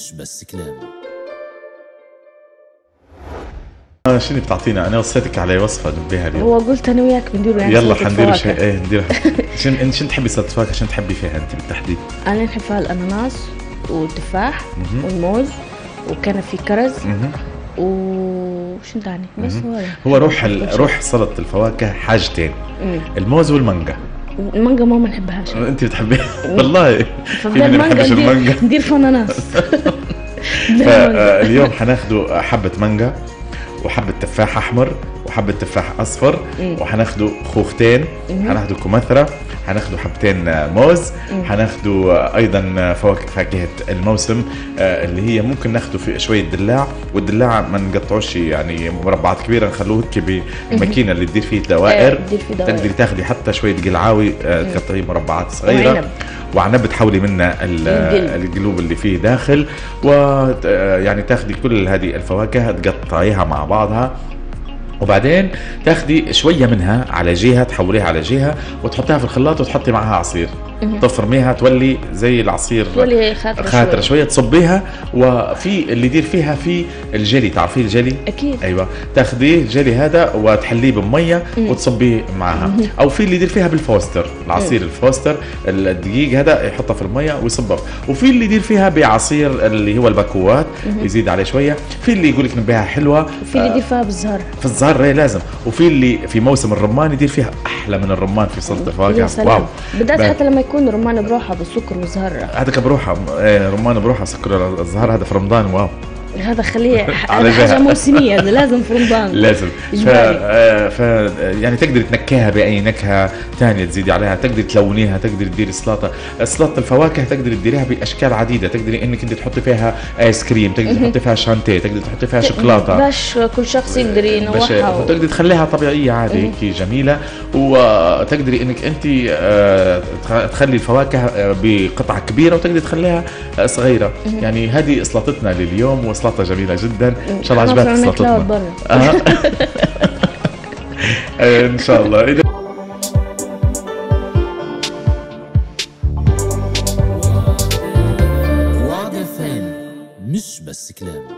مش بس كلام. شنو بتعطينا؟ انا وصيتك على وصفه نبيها اليوم. هو قلت انا وياك بنديروا يعني يلا سلطة حندير فواكه. شيء ندير. شنو تحبي سلطه فواكه؟ شنو تحبي فيها انت بالتحديد؟ انا نحب فيها الاناناس والتفاح والموز وكان في كرز وشنو تاني بس هو روح سلطه الفواكه حاجتين، الموز والمانجا. المانجا ما نحبهاش. انت بتحبيها؟ والله في من المانجا المانجا. ندير فيها اناناس. فاليوم حناخدوا حبه مانجا وحبة تفاح أحمر وحبة تفاح أصفر، وحناخدوا خوختين، حناخدوا كمثرى، حناخدوا حبتين موز، حناخدوا أيضا فاكهة الموسم اللي هي ممكن ناخدوا في شوية دلاع، والدلاع ما نقطعوش يعني مربعات كبيرة، نخلوه هيك بالماكينة اللي تدير فيه دوائر. تقدري تاخدي حتى شوية قلعاوي تقطعيه مربعات صغيرة، وعنب تحولي منه القلوب اللي فيه داخل، ويعني تاخدي كل هذه الفواكه تقطعيها مع بعضها، وبعدين تاخدي شوية منها على جهة تحوليها على جهة وتحطيها في الخلاط وتحطي معها عصير، تفرميها تولي زي العصير، تولي خاطرة شوية تصبيها. وفي اللي يدير فيها في الجيلي، تعرفيه الجيلي؟ أكيد. أيوة، تاخديه الجيلي هذا وتحليه بمية وتصبيه معها، أو في اللي يدير فيها بالفوستر، العصير الفوستر الدقيق هذا يحطه في المية ويصبه، وفي اللي يدير فيها بعصير اللي هو الباكوات يزيد عليه شوية، في اللي يقول لك نبيها حلوة، وفي اللي يدير فيها بالزهر، في الزهر لازم، وفي اللي في موسم الرمان يدير فيها احلى من الرمان في سلطه فواكه. واو، بدأت حتى لما يكون رمان بروحه بالسكر والزهر. هذا بروحه رمان بروحه سكر الزهر، هذا في رمضان. واو، هذا خليه حاجه موسميه، هذا لازم في رمضان لازم. يعني تقدر تنكهها باي نكهه ثانيه تزيدي عليها، تقدر تلونيها، تقدر تديري سلطه الفواكه تقدر تديريها باشكال عديده، تقدري انك انت تحطي فيها ايس كريم، تقدر تحطي فيها شانتيه، تقدر تحطي فيها شوكولاته، باش كل شخص يقدر ينوعها، وتقدر تخليها طبيعيه عادي هيك جميله، وتقدري انك انت تخلي الفواكه بقطعه كبيره وتقدر تخليها صغيره. يعني هذه سلطتنا لليوم، وسلطه جميله جدا، ان شاء الله عجبتك سلطتنا. ان شاء الله. مش بس كلام.